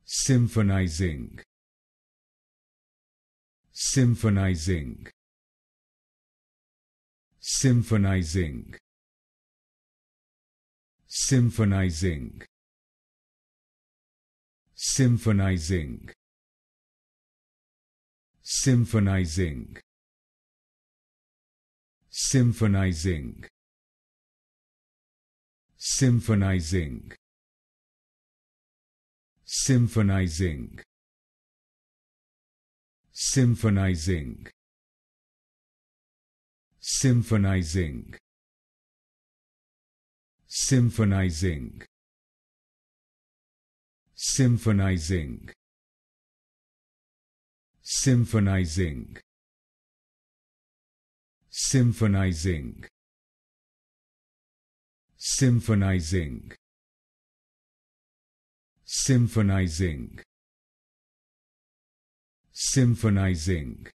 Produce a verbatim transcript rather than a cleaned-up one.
Symphonizing, Symphonizing, Symphonizing, Symphonizing, Symphonizing, Symphonizing, Symphonizing, Symphonizing, Symphonizing, Symphonizing, Symphonizing, Symphonizing, Symphonizing, Symphonizing, Symphonizing, Symphonizing, Symphonizing, Symphonizing,